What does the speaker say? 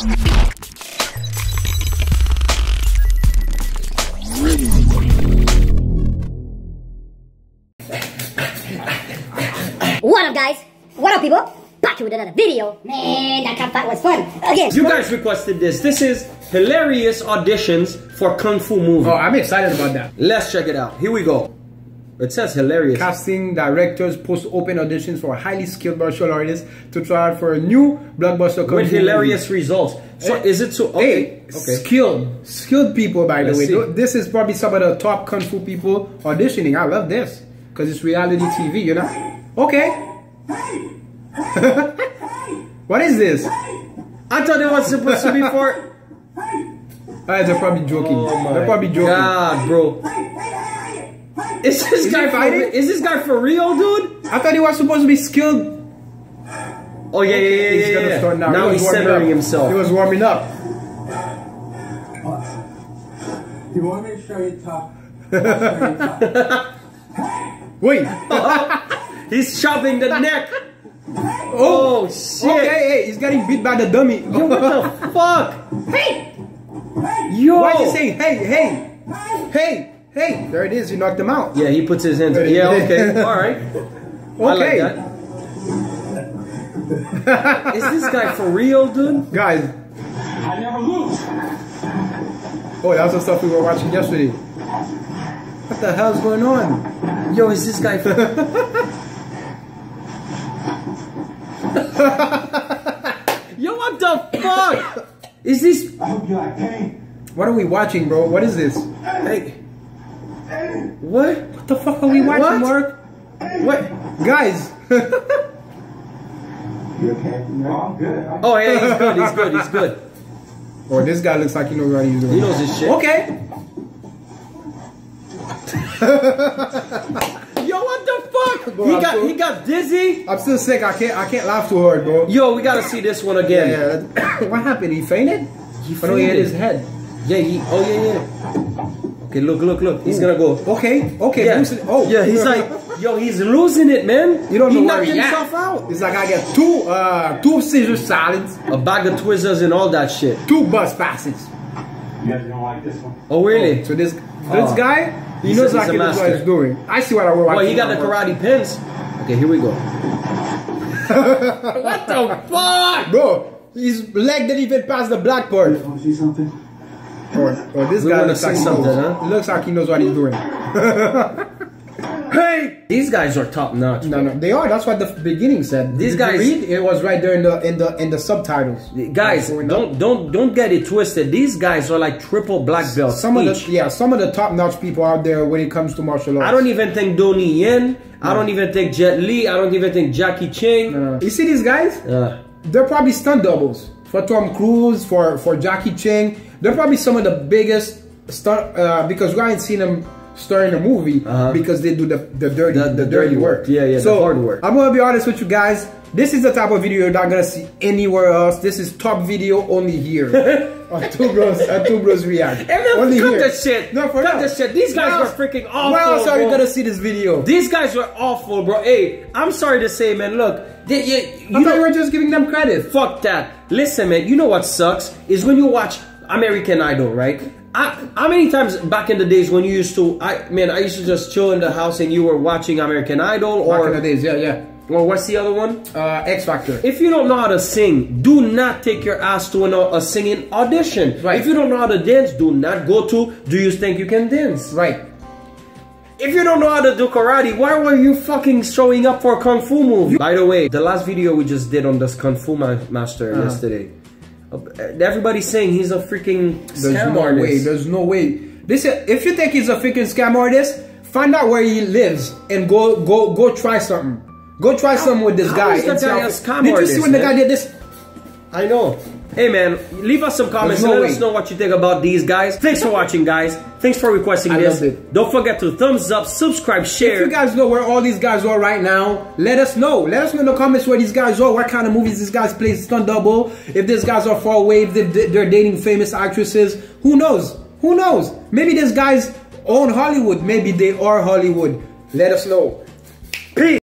What up, guys? What up, people? Back here with another video. Man, that cat fight was fun. Again, you guys requested this. This is hilarious auditions for Kung Fu movie. Oh, I'm excited about that. Let's check it out. Here we go. It says hilarious. Casting directors post open auditions for highly skilled martial artists to try out for a new blockbuster with hilarious results. So is it so? Okay. Skilled people, by the way. See. This is probably some of the top Kung Fu people auditioning. I love this because it's reality TV, you know. Okay. What is this? I thought it was supposed to be for. They're probably joking. Oh They're probably joking. God, bro. Is this guy fighting? Is this guy for real, dude? I thought he was supposed to be skilled. Oh yeah, He's gonna start now. Now he's centering himself. He was warming up. You want me to show you tough? Wait. He's chopping the neck. Oh shit. Okay, hey, he's getting beat by the dummy. Yo, what the fuck? Hey. Yo. Why are you saying hey? Hey, there it is. You knocked him out. Yeah, he puts his hands. Yeah, okay, all right. Okay. I like that. Is this guy for real, dude? Guys. I never lose. Oh, that was the stuff we were watching yesterday. What the hell's going on? Yo, is this guy for... Yo, what the fuck? Is this... I hope you like pain. What are we watching, bro? What is this? Hey. What? What the fuck are we watching, Mark? What? Guys. You okay? No, I'm good. Oh, yeah, he's good. Oh, this guy looks like he knows what he's doing. He knows his shit. Okay. Yo, what the fuck? Bro, he got dizzy. I'm still sick. I can't laugh too hard, bro. Yo, we gotta see this one again. Yeah. What happened? He fainted? He Oh, no, he hit his head. Yeah, yeah. Okay, look. He's gonna go. Okay. Yeah. Oh. Yeah, he's like, yo, he's losing it, man. You don't know he where knocked he himself at. out. It's like I get two Caesar salads, A bag of Twizzlers and all that shit. 2 bus passes. You guys don't like this one? Oh, really? So this guy, he knows he's a what master. he's doing. I see what I want. Well, he got the karate pins. Okay, here we go. What the fuck? Bro, his leg didn't even pass the black part. Want to see something? Or this We guy wanna looks like see he something, knows. huh? He looks like he knows what he's doing. Hey! These guys are top notch. No, they are. That's what the beginning said. These Did you guys- read? It was right there in the subtitles. Guys, don't get it twisted. These guys are like triple black belts. Some of each. the top-notch people out there when it comes to martial arts. I don't even think Donnie Yen. I don't even think Jet Li. I don't even think Jackie Chan. No. You see these guys? They're probably stunt doubles for Tom Cruise, for Jackie Chan. They're probably some of the biggest stunt because we haven't seen them star in a movie because they do the dirty work. Yeah, so the hard work. I'm gonna be honest with you guys. This is the type of video you're not gonna see anywhere else. This is top video only here. on Two Bros React. And then only cut here. the shit. No, for cut real. the shit. These guys were freaking awful. Where else are you bro. gonna see this video? These guys were awful, bro. Hey, I'm sorry to say, man. Look, I thought you were just giving them credit. Fuck that. Listen, man. You know what sucks is when you watch American Idol, right? How many times back in the days when you used to, I used to just chill in the house and you were watching American Idol or Back in the days, yeah. Or what's the other one? X Factor. If you don't know how to sing, do not take your ass to a singing audition. Right. If you don't know how to dance, do not go to Do You Think You Can Dance? Right. If you don't know how to do karate, why were you fucking showing up for a Kung Fu movie? By the way, the last video we just did on this Kung Fu Master yesterday, everybody's saying he's a freaking scam artist. There's no way. If you think he's a freaking scam artist, find out where he lives and go try something. Go try something with this guy. Is the guy a scam Did you artist, see when the guy man? did this? I know. Hey man, leave us some comments and let us know what you think about these guys. Thanks for watching, guys. Thanks for requesting this. Loved it. Don't forget to thumbs up, subscribe, share. If you guys know where all these guys are right now, let us know. Let us know in the comments where these guys are, what kind of movies these guys play stunt double, if these guys are far away, if they're dating famous actresses. Who knows? Who knows? Maybe these guys own Hollywood. Maybe they are Hollywood. Let us know.